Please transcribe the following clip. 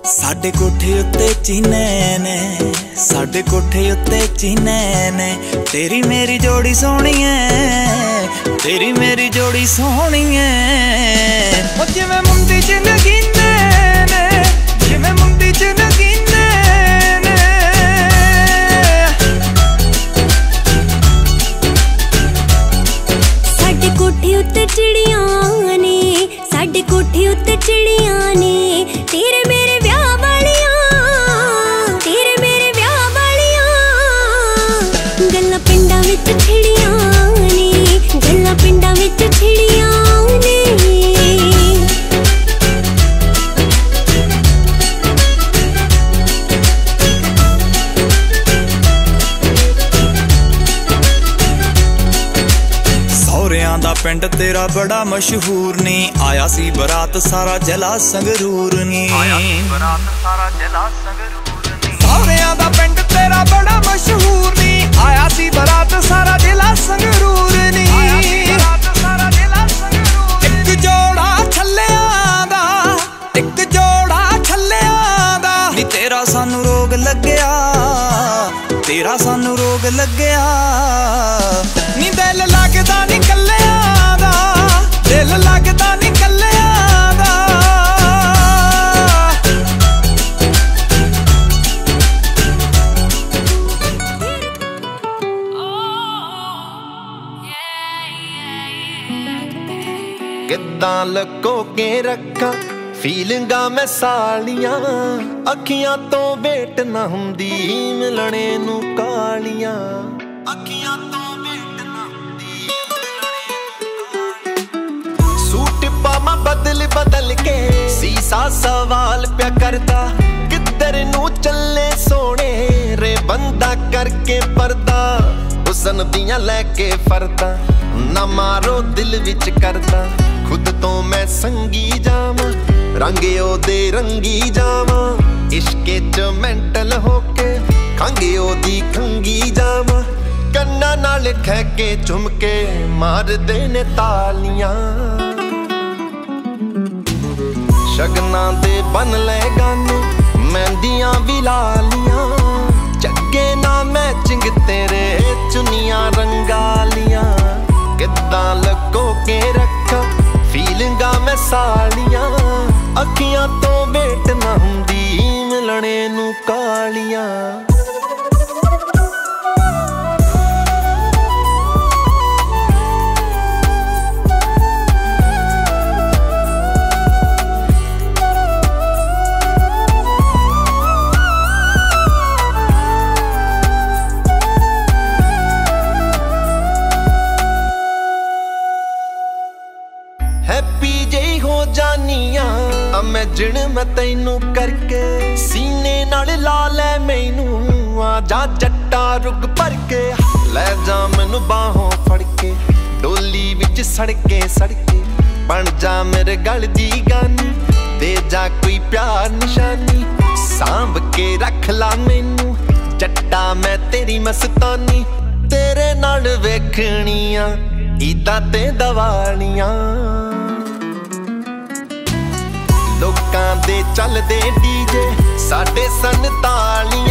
साडे कोठे उत्ते चीने ने, साडे कोठे उत्ते चीने ने। तेरी मेरी जोड़ी सोहनी है, तेरी मेरी जोड़ी सोहनी है। ओ जिवें मुंदी च नगीने ने, जिवें मुंदी च नगीने ने। साडे कोठे उत्ते चिड़ियां ने, साडे कोठे उत्ते चिड़ियां ने। तेरे मेरे ब्याह वालियां, तेरे मेरे ब्याह वालियां। गल्लां पिंडां विच छिड़ियां ने, गल्लां पिंडां विच छिड़ियां ने। सौरियां दा पिंड तेरा बड़ा मशहूर नी, आया सी बरात सारा जिला संगरूर नी। सौरियां दा पिंड तेरा बड़ा मशहूर नी, आया सी बरात सारा जिला संगरूर नी। एक जोड़ा छल्लियां दा, एक जोड़ा छल्लियां दा। नी तेरा सानू रोग लग्या, तेरा सानू रोग लग्या। नी दिल लगदा नी कल्लियां दा, दिल लगदा नी कल्लियां दा। किद्दां लको के रखा फीलिंगा मैं सालियां, अखियां तो वेट ना हुंदी मिलने नू कालियां। अखियां तो वेट ना हुंदी सूट पामा बदल बदल के सीसा सवाल प्या करदा। किधर नू चले सोने रे बंदा करके पर्दा। हुसन दियां लैके फरदा ना मारो दिल विच करदा। खुद तो मैं संगी जावां रंगे ओदे रंगी जावां। इश्के च मेंटल होके खंगे ओदी खंगी जावां। कन्ना नाल ठहके झुमके मार देने तालियां। शगना दे बन ले गाने मेहंदियां भी लालियां। चगे ना मैचिंग तेरे चुनियां रंगालियां। किद्दां लको के रखा फीलिंगा मैं सालियां। अखियां तो वेट ना हुंदी मिलने नू कालियां। हैप्पी जे हो जानियां इमेजिन मैं तैनू करके। सीने नाल ला ले मैनू आ जा जट्टा रुग भर के। ले जा मैनू बाहों फड़ के डोली विच सड़के सड़के। बन जा मेरे गल दी गानी दे जा कोई प्यार निशानी। सांभ के रख ला मैनू जट्टा मैं तेरी मस्तानी। तेरे नाल वेखणियां ईदां ते दवालियां। लोकां दे चलदे डीजे साडे सन तालियां।